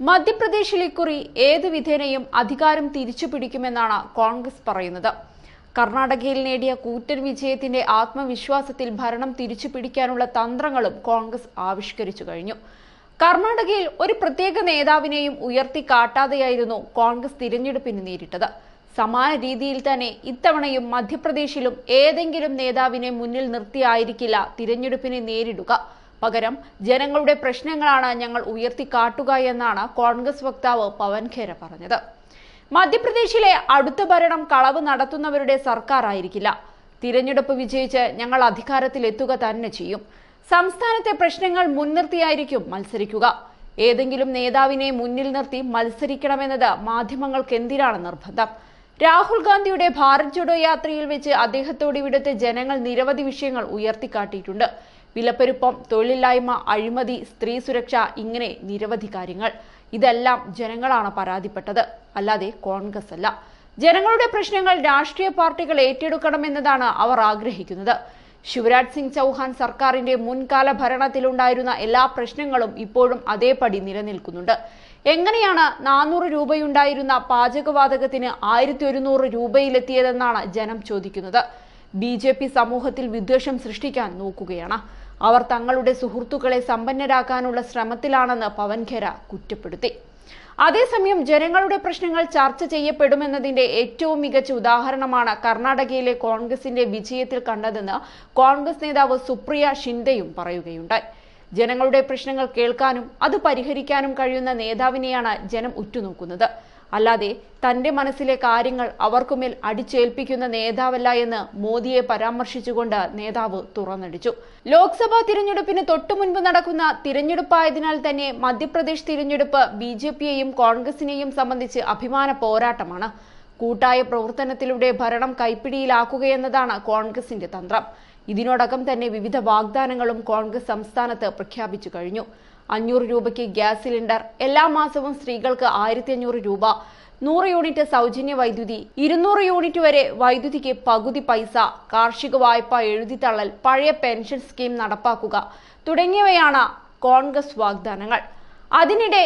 മധ്യപ്രദേശിലെ കുറി ഏതു വിധേനയും അധികാരം തിരിച്ചുപിടിക്കുമെന്നാണ് കോൺഗ്രസ് പറയുന്നത്. കർണാടകയിൽ നേടിയ കൂറ്റൻ വിജയത്തിന്റെ ആത്മവിശ്വാസത്തിൽ ഭരണം തിരിച്ചുപിടിക്കാനുള്ള തന്ത്രങ്ങളും കോൺഗ്രസ് ആവിഷ്കരിച്ചു കഴിഞ്ഞു. കർണാടകയിൽ ഒരു പ്രത്യേക നേതാവിനെയും ഉയർത്തിക്കാട്ടാതെയായിരുന്നു കോൺഗ്രസ് തിരഞ്ഞെടുപ്പിന് നേരിട്ടത്. സമാന രീതിയിൽ തന്നെ ഇത്തവണയും മധ്യപ്രദേശിലും ഏതെങ്കിലും നേതാവിനെ മുന്നിൽ നിർത്തിയായിരിക്കില്ല തിരഞ്ഞെടുപ്പിനെ നേരിടുക. പകരം ജനങ്ങളുടെ പ്രശ്നങ്ങളാണ് ഞങ്ങൾ ഉയർത്തിക്കാട്ടുക എന്നാണ് കോൺഗ്രസ് വക്താവ് പവൻ ഖേര പറഞ്ഞത്. മധ്യപ്രദേശിലെ അടുത്ത ഭരണം കളവ് നടത്തുന്നവരുടെ സർക്കാർ ആയിരിക്കില്ല. തിരഞ്ഞെടുപ്പ് വിജയിച്ച് ഞങ്ങൾ അധികാരത്തിലെത്തുക തന്നെ ചെയ്യും. സംസ്ഥാനത്തെ പ്രശ്നങ്ങൾ മുൻനിർത്തിയായിരിക്കും മത്സരിക്കുക. ഏതെങ്കിലും നേതാവിനെ മുന്നിൽ നിർത്തി മത്സരിക്കണമെന്നത് മാധ്യമങ്ങൾക്ക് എന്തിനാണ് നിർബന്ധം? രാഹുൽ ഗാന്ധിയുടെ ഭാരത് ജോഡോ യാത്രയിൽ വെച്ച് അദ്ദേഹത്തോട് ഇവിടുത്തെ ജനങ്ങൾ നിരവധി വിഷയങ്ങൾ ഉയർത്തിക്കാട്ടിയിട്ടുണ്ട്. വിലപ്പെരുപ്പം, തൊഴിലില്ലായ്മ, അഴിമതി, സ്ത്രീ സുരക്ഷ, ഇങ്ങനെ നിരവധി കാര്യങ്ങൾ. ഇതെല്ലാം ജനങ്ങളാണ് പരാതിപ്പെട്ടത്, അല്ലാതെ കോൺഗ്രസ് അല്ല. ജനങ്ങളുടെ പ്രശ്നങ്ങൾ രാഷ്ട്രീയ പാർട്ടികൾ ഏറ്റെടുക്കണമെന്നതാണ് അവർ ആഗ്രഹിക്കുന്നത്. ശിവരാജ് സിംഗ് ചൗഹാൻ സർക്കാരിന്റെ മുൻകാല ഭരണത്തിലുണ്ടായിരുന്ന എല്ലാ പ്രശ്നങ്ങളും ഇപ്പോഴും അതേപടി നിലനിൽക്കുന്നുണ്ട്. എങ്ങനെയാണ് 400 രൂപയുണ്ടായിരുന്ന പാചകവാതകത്തിന് 1100 രൂപയിലെത്തിയതെന്നാണ് ജനം ചോദിക്കുന്നത്. BJP സമൂഹത്തിൽ വിദ്വേഷം സൃഷ്ടിക്കാൻ നോക്കുകയാണ്. അവർ തങ്ങളുടെ സുഹൃത്തുക്കളെ സമ്പന്നരാക്കാനുള്ള ശ്രമത്തിലാണെന്ന് പവൻ ഖേര കുറ്റപ്പെടുത്തി. അതേസമയം ജനങ്ങളുടെ പ്രശ്നങ്ങൾ ചർച്ച ചെയ്യപ്പെടുമെന്നതിന്റെ ഏറ്റവും മികച്ച ഉദാഹരണമാണ് കർണാടകയിലെ കോൺഗ്രസിന്റെ വിജയത്തിൽ കണ്ടതെന്ന് കോൺഗ്രസ് നേതാവ് സുപ്രിയ ഷിൻഡെയും പറയുകയുണ്ടായി. ജനങ്ങളുടെ പ്രശ്നങ്ങൾ കേൾക്കാനും അത് പരിഹരിക്കാനും കഴിയുന്ന നേതാവിനെയാണ് ജനം ഉറ്റുനോക്കുന്നത്, അല്ലാതെ തന്റെ മനസ്സിലെ കാര്യങ്ങൾ അവർക്കുമേൽ അടിച്ചേൽപ്പിക്കുന്ന നേതാവല്ല എന്ന് മോദിയെ പരാമർശിച്ചുകൊണ്ട് നേതാവ് തുറന്നടിച്ചു. ലോക്സഭാ തിരഞ്ഞെടുപ്പിന് തൊട്ടുമുൻപ് നടക്കുന്ന തിരഞ്ഞെടുപ്പായതിനാൽ തന്നെ മധ്യപ്രദേശ് തിരഞ്ഞെടുപ്പ് BJPയെയും കോൺഗ്രസിനെയും സംബന്ധിച്ച് അഭിമാന പോരാട്ടമാണ്. കൂട്ടായ പ്രവർത്തനത്തിലൂടെ ഭരണം കൈപ്പിടിയിലാക്കുകയെന്നതാണ് കോൺഗ്രസിന്റെ തന്ത്രം. ഇതിനോടകം തന്നെ വിവിധ വാഗ്ദാനങ്ങളും കോൺഗ്രസ് സംസ്ഥാനത്ത് പ്രഖ്യാപിച്ചു കഴിഞ്ഞു. 500 രൂപയ്ക്ക് ഗ്യാസ് സിലിണ്ടർ, എല്ലാ മാസവും സ്ത്രീകൾക്ക് 1500 രൂപ, 100 യൂണിറ്റ് സൗജന്യ വൈദ്യുതി, 200 യൂണിറ്റ് വരെ വൈദ്യുതിക്ക് പകുതി പൈസ, കാർഷിക വായ്പ എഴുതിത്തള്ളൽ, പഴയ പെൻഷൻ സ്കീം നടപ്പാക്കുക തുടങ്ങിയവയാണ് കോൺഗ്രസ് വാഗ്ദാനങ്ങൾ. അതിനിടെ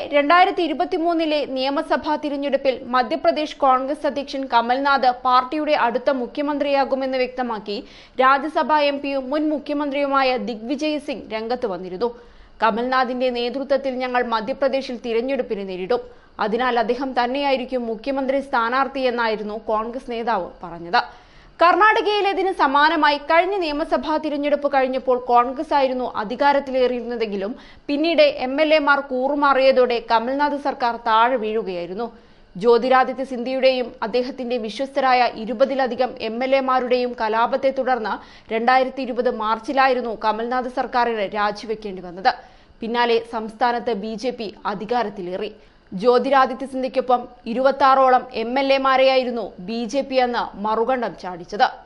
2023 നിയമസഭാ തിരഞ്ഞെടുപ്പിൽ മധ്യപ്രദേശ് കോൺഗ്രസ് അധ്യക്ഷൻ കമൽനാഥ് പാർട്ടിയുടെ അടുത്ത മുഖ്യമന്ത്രിയാകുമെന്ന് വ്യക്തമാക്കി രാജ്യസഭാ MPയും മുൻ മുഖ്യമന്ത്രിയുമായ ദിഗ്വിജയ് സിംഗ് രംഗത്ത് വന്നിരുന്നു. കമൽനാഥിന്റെ നേതൃത്വത്തിൽ ഞങ്ങൾ മധ്യപ്രദേശിൽ തിരഞ്ഞെടുപ്പിന് നേരിടും, അതിനാൽ അദ്ദേഹം തന്നെയായിരിക്കും മുഖ്യമന്ത്രി സ്ഥാനാർത്ഥിയെന്നായിരുന്നു കോൺഗ്രസ് നേതാവ് പറഞ്ഞത്. കർണാടകയിലേതിന് സമാനമായി കഴിഞ്ഞ നിയമസഭാ തിരഞ്ഞെടുപ്പ് കഴിഞ്ഞപ്പോൾ കോൺഗ്രസ് ആയിരുന്നു അധികാരത്തിലേറിയിരുന്നതെങ്കിലും പിന്നീട് MLAമാർ കൂറുമാറിയതോടെ കമൽനാഥ് സർക്കാർ താഴെ വീഴുകയായിരുന്നു. ജ്യോതിരാദിത്യ സിന്ധ്യയുടെയും അദ്ദേഹത്തിന്റെ വിശ്വസ്തരായ 20ലധികം MLAമാരുടെയും കലാപത്തെ തുടർന്ന് 2020 മാർച്ചിലായിരുന്നു കമൽനാഥ് സർക്കാരിന് രാജിവെക്കേണ്ടി വന്നത്. പിന്നാലെ സംസ്ഥാനത്ത് BJP അധികാരത്തിലേറി. ജ്യോതിരാദിത്യ സിന്ധ്യയ്ക്കൊപ്പം 26ഓളം MLAമാരെയായിരുന്നു BJP അന്ന് മറുകണ്ഠം ചാടിച്ചത്.